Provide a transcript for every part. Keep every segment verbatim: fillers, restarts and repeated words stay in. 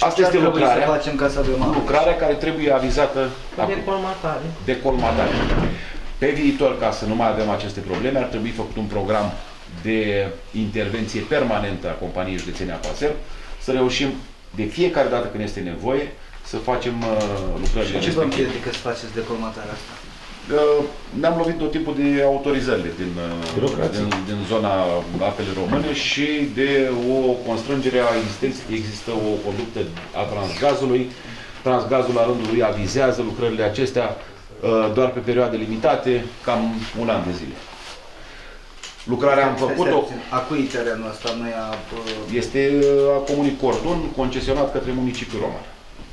Asta este lucrarea, să facem ca să avem lucrarea care trebuie avizată de colmatare. De colmatare. Pe viitor, ca să nu mai avem aceste probleme, ar trebui făcut un program de intervenție permanentă a companiei județene Apaser, să reușim de fiecare dată când este nevoie să facem uh, lucrările respective. Și ce vă împiedică să faceți decolmatarea asta? Uh, Ne-am lovit tot timpul de autorizările din, uh, din, din zona apele române și de o constrângere a existenței. Există o conductă a Transgazului. Transgazul la rândul lui avizează lucrările acestea uh, doar pe perioade limitate, cam un an de zile. Lucrarea am făcut-o. A cui terenul ăsta? Nu e a... Este a Comunii Cordon, concesionat către municipiul Roman.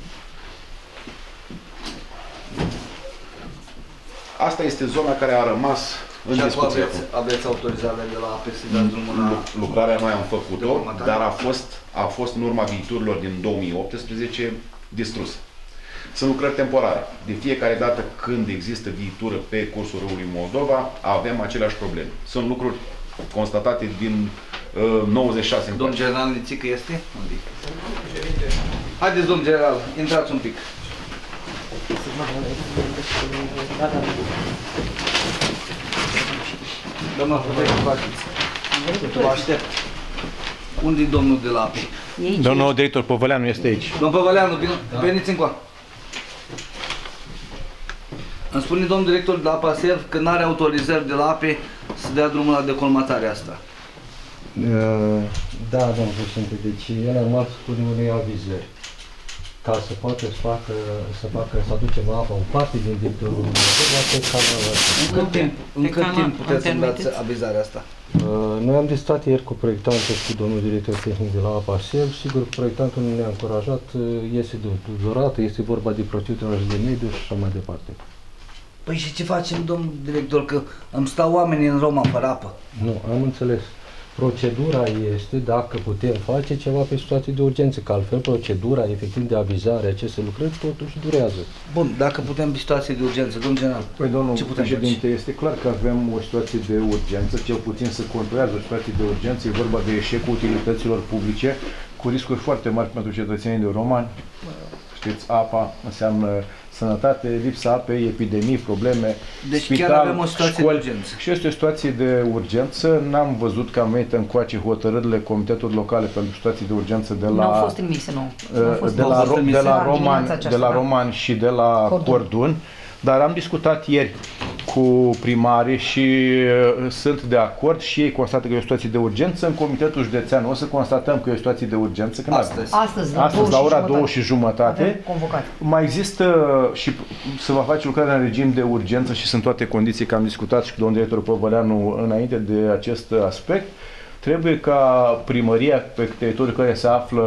Asta este zona care a rămas în și discuție. Aveți, aveți autorizare de la A P S să dați drumul la... Lucrarea noi am făcut-o, dar a fost, a fost în urma viiturilor din două mii optsprezece distrusă. Sunt lucrări temporare. De fiecare dată când există viitură pe cursul râului Moldova, avem aceleași probleme. Sunt lucruri constatate din uh, nouăzeci și șase. Domn general Nițică este? Haideți, domn general, intrați un pic. Doamna, puteți să faceți. Vă aștept. Unde-i domnul de la apă? Domnul director Păvăleanu este aici. Domnul Păvăleanu, da. Veniți încoa. Îmi spune domnul director de la Apaser că nu are autorizări de la ape să dea drumul la decolmatarea asta. Uh, da, domnul președinte, deci el a rămas cu unei avizări ca să poată să facă, să facă, să aducem apă în parte din viitorul canalul ăsta. În cât timp, în cât timp puteți să-mi dați avizarea asta? Uh, noi am discutat ieri cu proiectantul și cu domnul director tehnic de la Apaser. Sigur, proiectantul ne-a încurajat, este de durată, este vorba de procedură de mediu și așa mai departe. Păi și ce facem, domnul director, că îmi stau oamenii în Roma fără apă? Nu, am înțeles. Procedura este dacă putem face ceva pe situații de urgență, că altfel procedura efectiv de avizare a aceste lucrări totuși durează. Bun, dacă putem pe situații de urgență, domnul general, păi, domnul ce putem președinte, face? este clar că avem o situație de urgență, cel puțin să controlează o situație de urgență, e vorba de eșecul utilităților publice, cu riscuri foarte mari pentru cetățenii de romani. Știți, apa înseamnă sănătate, lipsa apei, epidemii, probleme, deci spital, chiar avem o situație școli. de urgență. Și este o situație de urgență. N-am văzut că am venit încoace hotărârile Comitetului Locale pentru situații de urgență de la... Nu au fost emise, nu. Uh, de, la, de, la Roman, de la Roman și de la Cordon. Cordon. Dar am discutat ieri cu primarii și uh, sunt de acord și ei constată că e o situație de urgență. În Comitetul Județean o să constatăm că e o situație de urgență. Când astăzi. Astăzi, la, astăzi, la ora două și jumătate. Mai există și se va face lucrarea în regim de urgență și sunt toate condiții, că am discutat și cu domnul director Păvăleanu înainte de acest aspect. Trebuie ca primăria pe teritoriul care se află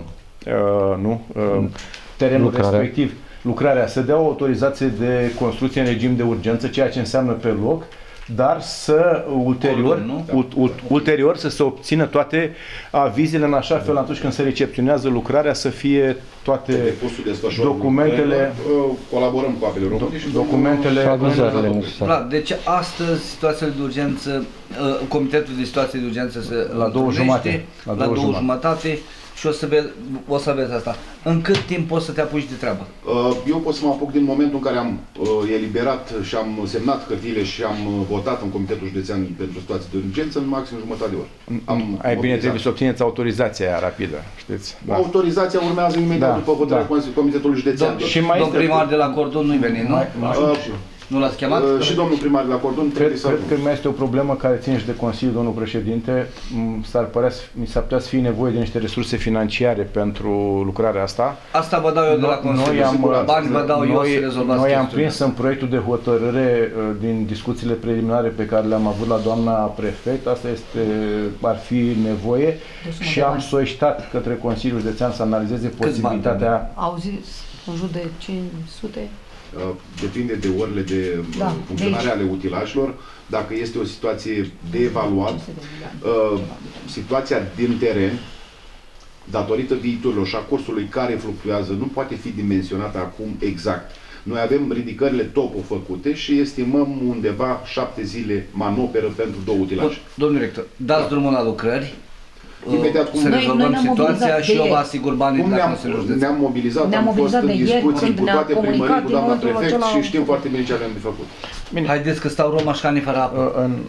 uh, nu, uh, terenul lucrarea. respectiv, lucrarea, să dea o autorizație de construcție în regim de urgență, ceea ce înseamnă pe loc, dar să ulterior, Cordon, ulterior să se obțină toate avizele în așa fel atunci când se recepționează lucrarea să fie toate documentele, colaborăm cu apele române și documentele da, deci astăzi situațiile de urgență, Comitetul de Situații de Urgență se la două jumate, la două jumătate și o să, ve o să aveți asta. În cât timp poți să te apuci de treabă? Eu pot să mă apuc din momentul în care am eliberat și am semnat hârtiile și am votat în Comitetul Județean pentru situații de urgență în maxim jumătate de oră. Am Ai bine, trebuie să obțineți autorizația aia rapidă, știți? Da. Autorizația urmează imediat da, după votarea da. Comitetului Județean. Domn, și mai Domn primar de la Cordon nu-i venit, nu? Mai, mai Nu l-ați chemat? Uh, și domnul primar de la Cordon trebuie cred, să... Cred că mai este o problemă care ține și de Consiliu, domnul președinte. S-ar părea, mi s-ar putea să fie nevoie de niște resurse financiare pentru lucrarea asta. Asta vă dau eu de la Consiliu. Noi am, bani vă dau noi, eu să rezolvați Noi am prins în proiectul de hotărâre din discuțiile preliminare pe care le-am avut la doamna prefect. Asta este, ar fi nevoie deci și am solicitat către Consiliul Județean să analizeze posibilitatea... Au zis în jur de cinci sute? Depinde de orele de da, funcționare de ale utilajelor, dacă este o situație de evaluat, uh, situația din teren, datorită viiturilor și a cursului care fluctuează, nu poate fi dimensionată acum exact. Noi avem ridicările topo făcute și estimăm undeva șapte zile manoperă pentru două utilaje. Domnul director, dați da. drumul la lucrări, Imediat cum să Noi- rezolvăm noi ne-am situația mobilizat și de eu vă ieri. asigur banii Cum de la ne-am, Consiliul Județean. ne-am mobilizat, Ne-am am fost mobilizat în de ieri, discuții când cu ne-a toate comunicat primării, cu din doamna momentul prefect acela- și știm foarte bine ce avem de făcut. Haideți că stau romașcanii fără apă. Uh, În,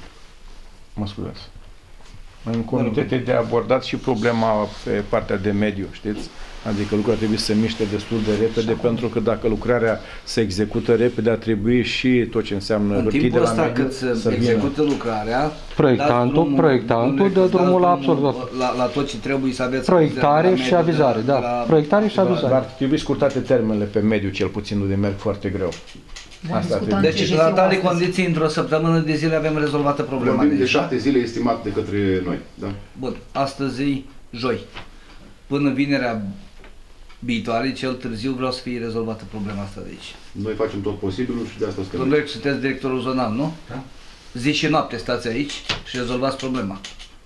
mă scuzați. În comitete de abordat și problema pe partea de mediu, știți? Adică lucrurile trebuie să se miște destul de repede, pentru că dacă lucrarea se execută repede, ar trebui și tot ce înseamnă În hârtii de timpul la ăsta mediu cât se să vină. execută lucrarea, Proiectantul- dați drumul- proiectantul domnule, dă dați drumul la absolvit. La, la tot ce trebuie să aveți. Proiectare de la și mediu, avizare, de la- da. de la- Proiectare și Dar avizare. ar trebui scurtate termenele pe mediu, cel puțin, unde merg foarte greu. Vom Asta discuta trebuie. în Deci, C J S la tale astăzi. condiții, într-o săptămână de zile avem rezolvată problema. Vorbim de deci, da? șapte zile estimat de către noi. Da? Bun, astăzi e joi. Până vinerea viitoare, cel târziu, vreau să fie rezolvată problema asta de aici. Noi facem tot posibilul și de asta suntem. Domnule, sunteți directorul zonal, nu? Da. Zi și noapte stați aici și rezolvați problema.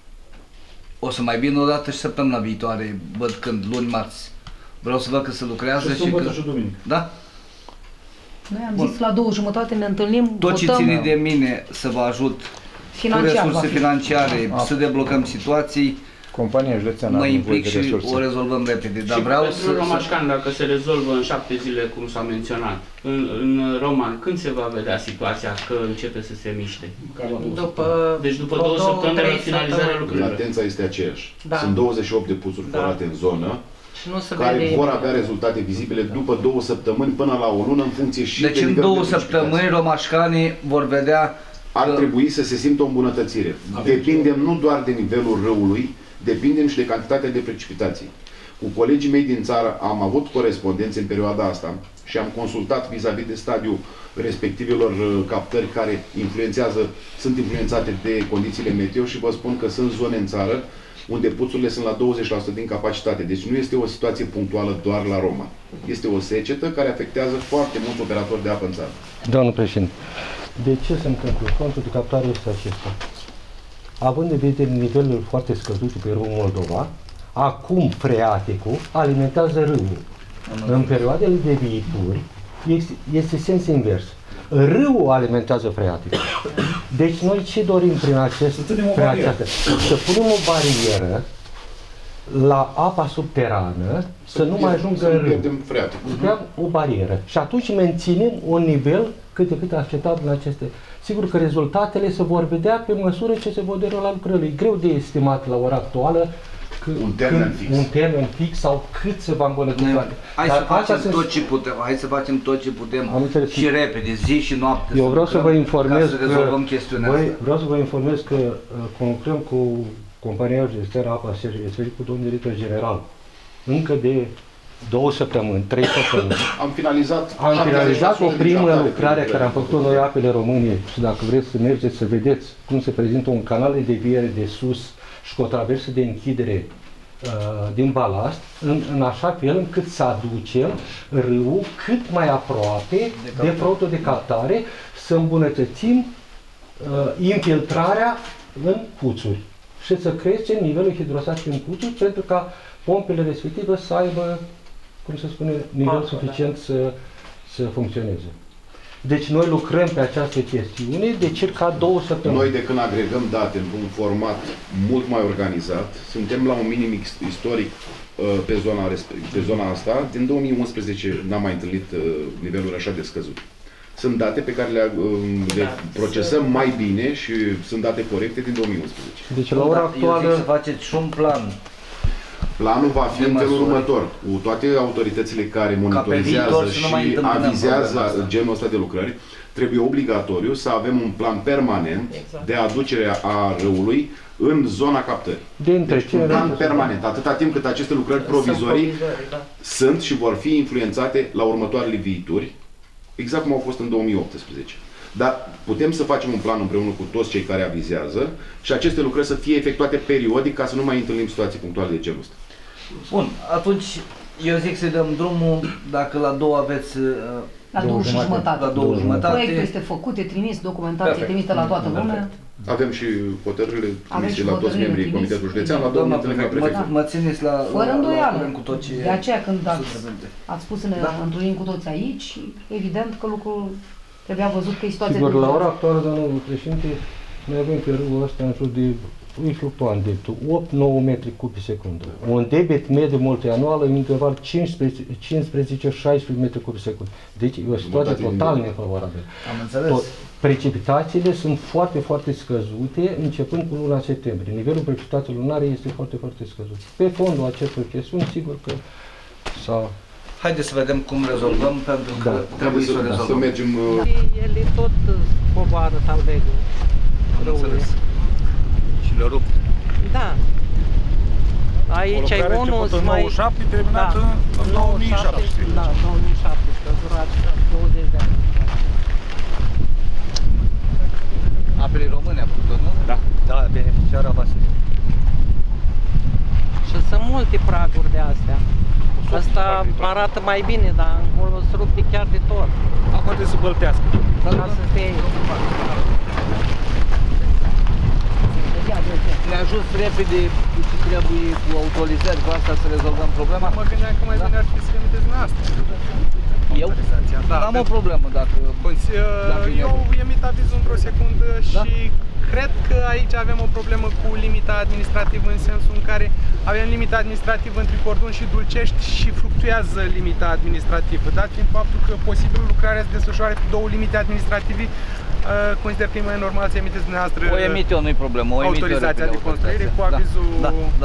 O să mai vin o dată și săptămâna viitoare, văd când, luni, marți. Vreau să văd că se lucrează și, sâmbătă că... și duminică. Da? Noi am Bun. zis la două jumătate ne întâlnim, Tot ce votăm ține de mine să vă ajut cu financiar. va resurse fi. financiare, A. să deblocăm situații, Compania județeană mă are nevoie implic de și resurse. o rezolvăm repede. Dar Și vreau pentru să... Romașcan, dacă se rezolvă în șapte zile, cum s-a menționat, în, în Roman, când se va vedea situația că începe să se miște? După Deci după vreo două săptămâni de trei la finalizarea săptămâni. lucrurilor. Latența este aceeași. Da. Sunt douăzeci și opt de puțuri Da. forate în zonă, Și nu se care vede vor imediat. avea rezultate vizibile după două săptămâni până la o lună, în funcție și Deci de în nivelul două de precipitații. săptămâni romașcanii vor vedea Ar că- trebui să se simtă o îmbunătățire. Depindem nu doar de nivelul râului, depindem și de cantitatea de precipitații. Cu colegii mei din țară am avut corespondențe în perioada asta și am consultat vis-a-vis de stadiul respectivelor uh, captări care influențează, sunt influențate de condițiile meteo și vă spun că sunt zone în țară unde puțurile sunt la douăzeci la sută din capacitate. Deci nu este o situație punctuală doar la Roma. Este o secetă care afectează foarte mulți operatori de apă în țară. Domnul președinte, de ce se întâmplă? Contul de captare este acesta. Având în vedere nivelul foarte scăzut pe râul Moldova, acum freaticul alimentează râul. În perioadele de viitor este, este sens invers. Râul alimentează freaticul. Deci noi ce dorim prin, acest, prin aceasta? Să punem o barieră la apa subterană să nu mai ajungă să în nu râu. pierdem freaticul. Creăm o barieră și atunci menținem un nivel cât de cât acceptabil în aceste. Sigur că rezultatele se vor vedea pe măsură ce se vor derula lucrările. E greu de estimat la ora actuală că, Un termen când, fix. un termen fix sau cât se va îmbunătăți. Noi- Hai Dar să facem asta se- tot ce putem, hai să facem tot ce putem Am înțeles. și repede, zi și noapte. Eu vreau să vă lucrăm informez ca să că, rezolvăm chestiunea voi, asta. vreau să vă informez că uh, conlucrăm cu compania județeană Apa Sergiu, cu domnul director general. Încă de două săptămâni, trei săptămâni. Am finalizat Am finalizat o din primă captare lucrare prin care am făcut-o noi Apele României și dacă vreți să mergeți să vedeți cum se prezintă un canal de deviere de sus și cu o traversă de închidere uh, din balast, în, în așa fel încât să aducem râul cât mai aproape de, de protul de captare, să îmbunătățim uh, infiltrarea în puțuri și să creștem nivelul hidrostatic în puțuri pentru ca pompele respective să aibă, cum se spune, nivel Apă, suficient să, să funcționeze. Deci noi lucrăm pe această chestiune de circa două săptămâni. Noi de când agregăm date într-un format mult mai organizat, suntem la un minim istoric uh, pe zona, pe zona asta. Din două mii unsprezece n-am mai întâlnit uh, niveluri așa de scăzut. Sunt date pe care le, uh, le Da, procesăm mai bine și sunt date corecte din două mii unsprezece. Deci la ora Dar eu zic actuală să faceți și un plan. Planul va fi De în felul măsuri. următor, cu toate autoritățile care monitorizează viitor să nu mai și întâmpinăm avizează problema asta. genul ăsta de lucrări, trebuie obligatoriu să avem un plan permanent Exact. de aducere a râului în zona captării. de Deci un întrecere. plan permanent, atâta timp cât aceste lucrări provizorii provizorii, da. sunt și vor fi influențate la următoarele viituri, exact cum au fost în două mii optsprezece. Dar putem să facem un plan împreună cu toți cei care avizează și aceste lucrări să fie efectuate periodic ca să nu mai întâlnim situații punctuale de genul ăsta. Bun, atunci eu zic să dăm drumul, dacă la două aveți uh, La două și jumătate. la două jumătate. Proiectul este făcut, e trimis, documentație Perfect. trimită la toată lumea. Avem și hotărârile trimise și la toți hotărârile membrii trimise. Comitetului Județean, la Doamna domnul întâlnirea prefect, mă, prefectului. mă țineți la, Fără la, la îndoială. curent cu tot ce De aceea când se ați, prezente. ați spus să ne Da. întâlnim cu toți aici, evident că lucrul trebuia văzut că e situația Sigur, de la ora actuală, domnul președinte, noi avem pe râul ăsta în jur de e fluctuant debitul, opt nouă metri cubi pe secundă. Un debit mediu multianual în interval cincisprezece șaisprezece metri cubi pe secundă. Deci e o situație total nefavorabilă. Am înțeles. Precipitațiile sunt foarte, foarte scăzute începând cu luna septembrie. Nivelul precipitației lunare este foarte, foarte scăzut. Pe fondul acestor chestiuni, sigur că s-a... Haideți să vedem cum rezolvăm, pentru că da, trebuie să, să rezolvăm. Să mergem... El e tot coboară talvegul. Am înțeles. Și le rup. Da. Aici e unul mai... nouăzeci și șapte, terminat în două mii șaptesprezece. Da, două mii șaptesprezece, a durat douăzeci de ani. Apele Române a făcut-o, nu? Da, da, beneficiara Vasilei. Și sunt multe praguri de astea. Asta arată mai bine, dar încolo se rupe chiar de tot. Acum trebuie să băltească. Ca să fie... Ne ajuns repede ce trebuie cu autorizări, cu asta să rezolvăm problema? Mă gândeam că mai bine ar fi să emiteți dumneavoastră. Eu? Da, n-am o problemă dacă... dacă eu emit avizul într-o secundă și cred că aici avem o problemă cu limita administrativă, în sensul în care avem limita administrativă între Cordon și Dulcești și fluctuează limita administrativă, dat fiind faptul că posibil lucrarea se desfășoare pe două limite administrative. Consider că e mai normal să emiteți dumneavoastră o emit eu, nu-i problemă, o emit autorizația de construire cu avizul da, da, da.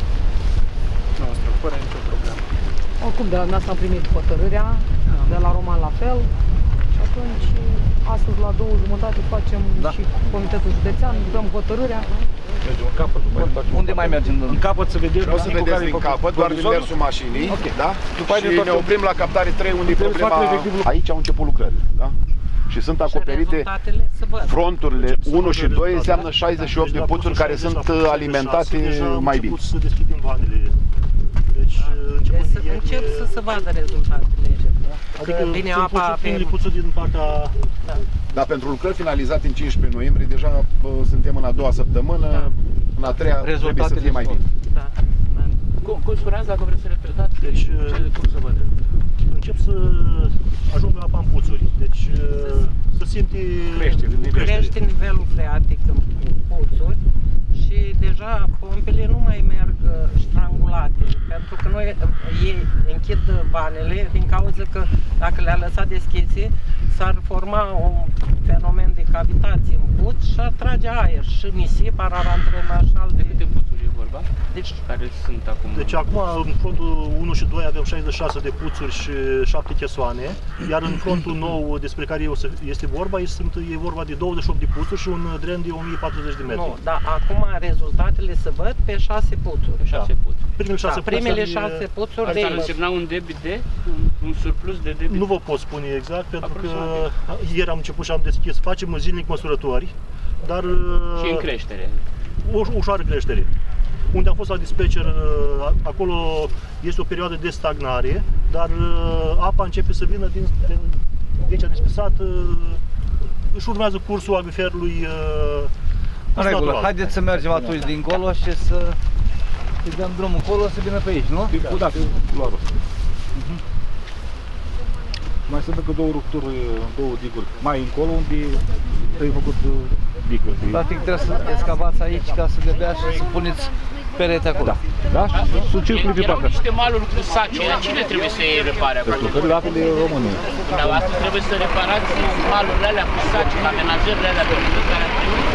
nostru, fără nicio problemă. Oricum, de la dumneavoastră am primit hotărârea, de la Roman la fel. Și atunci, astăzi la două jumătate facem da. și Comitetul Județean, dăm hotărârea. Mergem în capăt, după aceea. Unde mai mergem? În capăt să vedem. Vreau să vedeți din capăt, doar din mersul mașinii, okay. Da? După și ne oprim la captare trei, unde e problema. Aici au început lucrările, da? Și sunt acoperite fronturile unu și doi, înseamnă șaizeci și opt de puțuri care sunt alimentate mai bine. Să deschidem vanele. Deci, deci încep să se vadă rezultatele. Adică vine apa pe licuțul din partea... Da. Dar pentru lucrări finalizate în cincisprezece noiembrie, deja suntem în a doua săptămână, da. În a treia trebuie să fie mai bine. Da. Cum, cum spuneați, dacă vreți să repetați, deci, ce, cum să văd? Încep să ajungă apa în puțuri, deci să simte crește, crește nivelul freatic în puțuri și deja pompele nu mai merg strangulate, pentru că noi ei închid vanele din cauza că dacă le-a lăsat deschise s-ar forma un fenomen de cavitație în puț și ar trage aer și nisip ar antrena și alte... De câte puțuri e vorba? Deci, care sunt acum? Deci acum în frontul unu și doi avem șaizeci și șase de puțuri și șapte chesoane, iar în frontul nou despre care este vorba, e vorba de douăzeci și opt de puțuri și un dren de o mie patruzeci de metri. Nu, dar acum rezultatele se văd pe șase puțuri. Pe șase puțuri. Primele șase, da, primele șase puțuri de... Asta însemna un debit de? Un surplus de debit? Nu vă pot spune exact, pentru că ieri am început și am deschis, facem zilnic măsurători, dar... Și în creștere? O ușoară creștere. Unde am fost la dispatcher, acolo este o perioadă de stagnare, dar apa începe să vină din, din, din aici despisat, își urmează cursul acviferului. În regulă, haideți să mergem atunci dincolo și să îi dăm drumul încolo să vină pe aici, nu? Da, da, culoarul ăsta. Mai sunt încă două rupturi, două diguri mai încolo, unde trebuie făcut diguri. Practic trebuie să excavați aici ca să debea și să puneți perete acolo. Da, da? Sunt circuli pe partea. Erau niște maluri cu saci, cine trebuie să îi repare acolo? Lucrările apele române. Dar asta trebuie să reparați malurile alea cu saci, amenajările alea pe care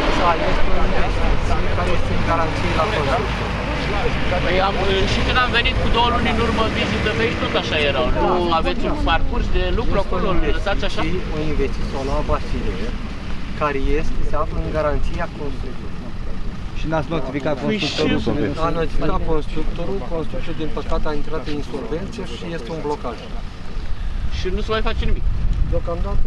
care este în garanție la tot, da? Păi am, și când am venit cu două luni în urmă vizită pe aici, tot așa erau. Nu aveți un parcurs de lucru acolo, îl lăsați așa? O investiție la Vasilei, care este, se află în garanția constructorului. Și n-ați notificat constructorul? A notificat constructorul, constructorul din păcate a intrat în insolvență și este un blocaj. Și nu se mai face nimic? Deocamdată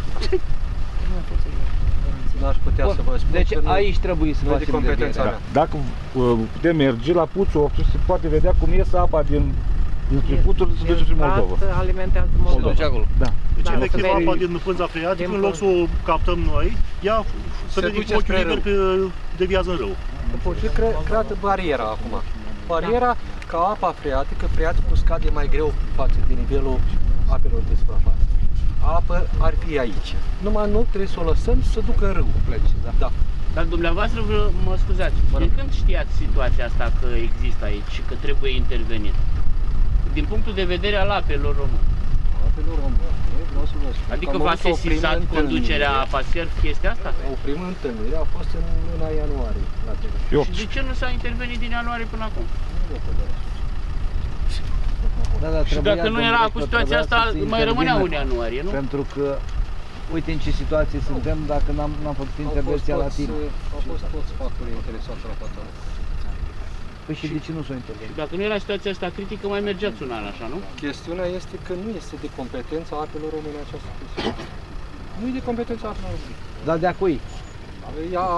n-aș putea să vă spun. Deci aici trebuie să facem competența mea. Dacă putem merge la puțul opt, se poate vedea cum iese apa din dinspre puțuri să duce în Moldova. Alimentează Moldova. Acolo. Da. Deci efectiv apa din pânza freatică, în loc să o captăm noi, ea să vede cu ochiul liber că deviază în râu. Și creată bariera acum. Bariera ca apa freatică, freaticul scade mai greu față de nivelul apelor de suprafață. Apă ar fi aici. Numai nu trebuie să o lăsăm să ducă în râu. Plece, da. Da. Dar dumneavoastră, vă, mă scuzați, de când știați situația asta că există aici și că trebuie intervenit? Din punctul de vedere al apelor române. Apelor române, vreau să vă spun. Adică v-a sesizat conducerea Apaserv chestia asta? O primă întâlnire a fost în luna ianuarie la televizor. Și de ce nu s-a intervenit din ianuarie până acum? Da, da, și dacă nu era cu situația asta, mai rămânea în ianuarie, nu? Pentru că, uite în ce situație suntem dacă n-am făcut intervenția la timp. Au fost toți factorii interesați la toată. Păi și de ce nu s-o intervenit? Dacă nu era situația asta critică, mai mergeați un an așa, nu? Chestiunea este că nu este de competența apelor române această chestiune. Nu e de competența apelor române. Dar de a cui? Ea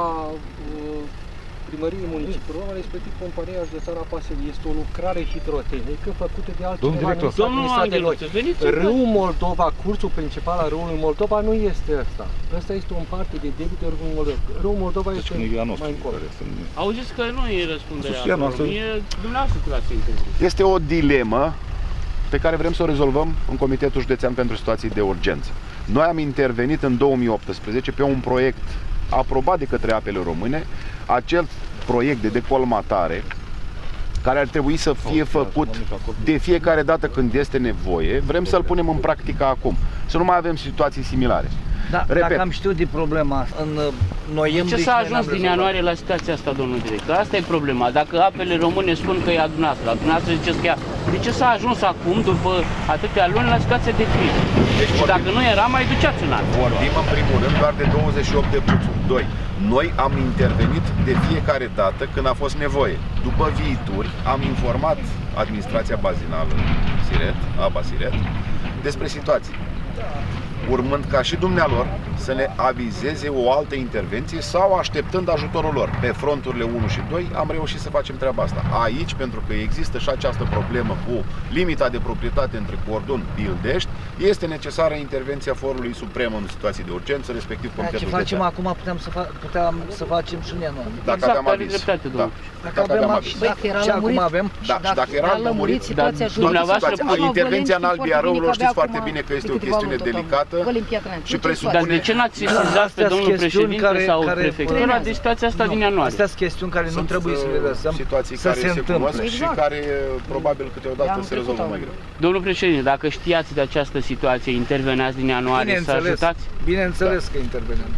primăriei municipiului, respectiv compania județeană a Pasării. Este o lucrare hidrotehnică făcută de altcineva. Domnul Angelu, Râul Moldova, cursul principal al râului Moldova nu este ăsta. Ăsta este o parte de debit de râul Moldova. Râul Moldova este mai încolo. Auziți că nu e răspunderea noastră, e dumneavoastră că l-ați intervenit. Este o dilemă pe care vrem să o rezolvăm în Comitetul Județean pentru Situații de Urgență. Noi am intervenit în două mii optsprezece pe un proiect aprobat de către Apele Române, acel proiect de decolmatare care ar trebui să fie făcut de fiecare dată când este nevoie, vrem să-l punem în practică acum, să nu mai avem situații similare. Da, Repet. Dacă am știut de problema asta, în noiembrie... De ce s-a ajuns din ianuarie la situația asta, domnul director? Asta e problema. Dacă Apele Române spun că e a dumneavoastră, la dumneavoastră ziceți că e a... De ce s-a ajuns acum, după atâtea luni, la situația de criză? Deci, și dacă nu era, mai duceați un an. Vorbim în primul rând doar de douăzeci și opt de puțuri. Doi. Noi am intervenit de fiecare dată când a fost nevoie. După viituri, am informat administrația bazinală Siret, Apa Siret, despre situații. Urmând ca și dumnealor să ne avizeze o altă intervenție sau așteptând ajutorul lor. Pe fronturile unu și doi am reușit să facem treaba asta. Aici, pentru că există și această problemă cu limita de proprietate între Cordon Pildești, este necesară intervenția Forului Suprem în situații de urgență, respectiv Comitetul Județean. Ce facem acum putem să, fa puteam să facem și în ianuarie. Dacă exact, aveam aviz. Dreptate, da. Dacă, dacă avem aviz. Și acum avem. Da, și dacă era lămurit, situația dumneavoastră, intervenția în Albia Răului, știți foarte bine că este o chestiune delicată. Și presupune... Dar de ce n-ați sesizat pe domnul președinte sau prefectura de situația asta din ianuarie? Astea sunt chestiuni care nu trebuie să le lăsăm situații să care se întâmple. Și care probabil câteodată se rezolvă mai greu. Domnul președinte, dacă știați de această situație, interveneați din ianuarie să ajutați? Bineînțeles că interveneam.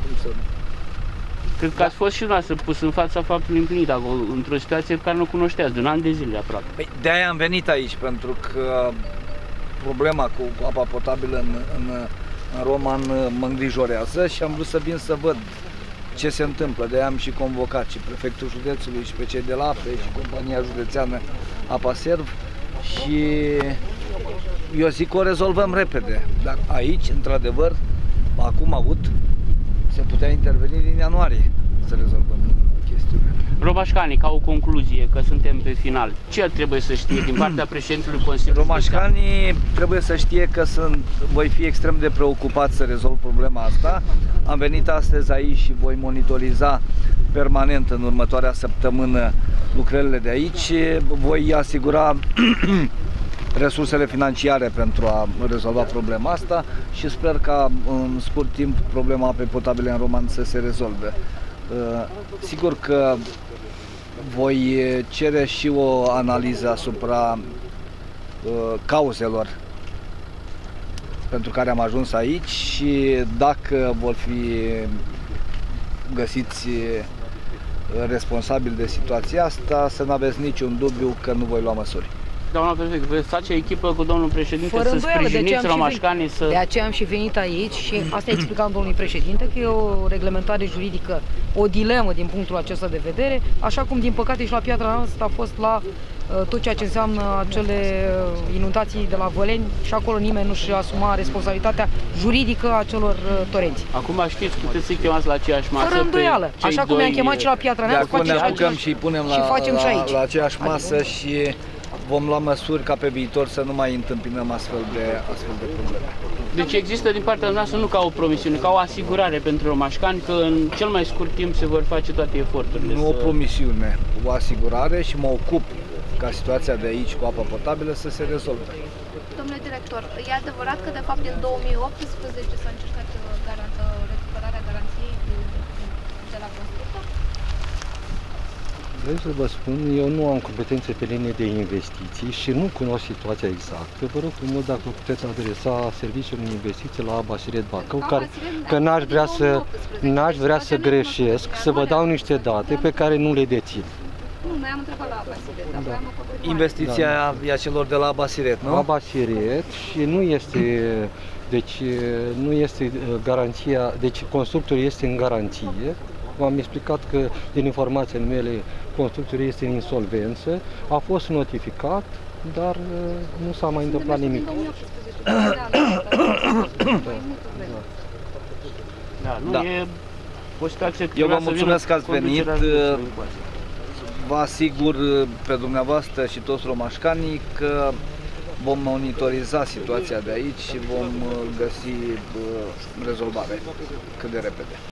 Cred că ați fost și dumneavoastră pus în fața faptului împlinit acolo, într-o situație pe care nu cunoșteați, de un an de zile aproape. Păi, de-aia am venit aici, pentru că problema cu, cu apa potabilă în, în, în Roman mă îngrijorează și am vrut să vin să văd ce se întâmplă. De-aia am și convocat și prefectul județului și pe cei de la ape și compania județeană Apaserv și eu zic că o rezolvăm repede. Dar aici, într-adevăr, acum avut, se putea interveni din ianuarie să rezolvăm chestiunea. Romașcanii, ca o concluzie, că suntem pe final, ce trebuie să știe din partea președintelui Consiliului? Romașcanii trebuie să știe că sunt, voi fi extrem de preocupat să rezolv problema asta. Am venit astăzi aici și voi monitoriza permanent în următoarea săptămână lucrările de aici. Voi asigura resursele financiare pentru a rezolva problema asta și sper ca în scurt timp problema apei potabile în Roman să se rezolve. Sigur că voi cere și o analiză asupra cauzelor pentru care am ajuns aici și dacă vor fi găsiți responsabili de situația asta, să nu aveți niciun dubiu că nu voi lua măsuri. Doamna prefect, veți face echipă cu domnul președinte fără să sprijiniți romașcanii să... De aceea am și venit aici și asta explicam domnului președinte, că e o reglementare juridică, o dilemă din punctul acesta de vedere, așa cum din păcate și la Piatra Neamț a fost la uh, tot ceea ce înseamnă acele inundații de la Văleni și acolo nimeni nu și-a asumat responsabilitatea juridică a acelor uh, torenți. Acum știți, puteți să-i chemați la aceeași masă. Fără îndoială, așa cum i-am chemat și la Piatra Neamț, facem și, același... și punem la, și facem la, și aici. La aceeași masă adică... și vom lua măsuri ca pe viitor să nu mai întâmpinăm astfel de, astfel de probleme. Deci există din partea noastră nu ca o promisiune, ca o asigurare pentru romașcani că în cel mai scurt timp se vor face toate eforturile. Nu să... o promisiune, o asigurare și mă ocup ca situația de aici cu apă potabilă să se rezolve. Domnule director, e adevărat că de fapt în două mii optsprezece s-a încercat recuperarea garanției de la constructor? Vreau să vă spun, eu nu am competențe pe linie de investiții și nu cunosc situația exactă. Vă rog frumos dacă puteți adresa Serviciul de Investiții la Basiret Bacău, care, că n-aș vrea să, n-aș vrea să greșesc, să vă dau niște date pe care nu le dețin. Nu, noi am întrebat la Basiret, dar voiam o Investiția da. e a celor de la Basiret, nu? La Basiret și nu este, deci nu este garanția, deci constructorul este în garanție. V-am explicat că, din informațiile mele, constructorul este în insolvență, a fost notificat, dar nu s-a mai întâmplat nimic. Da, nu Da. e o situație. Eu vă mulțumesc că ați venit. Vă asigur pe dumneavoastră și toți romașcanii că vom monitoriza situația de aici și vom găsi rezolvare cât de repede.